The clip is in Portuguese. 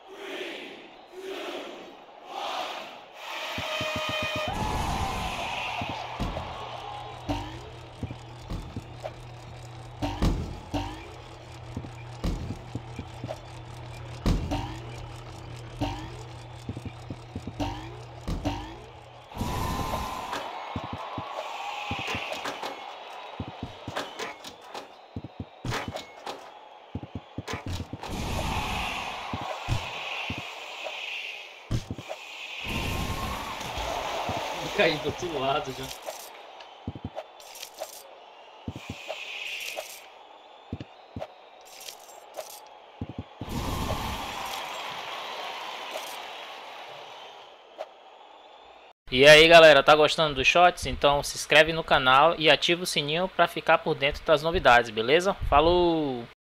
Caí do outro lado já. E aí galera, tá gostando dos shots? Então se inscreve no canal e ativa o sininho para ficar por dentro das novidades, beleza? Falou!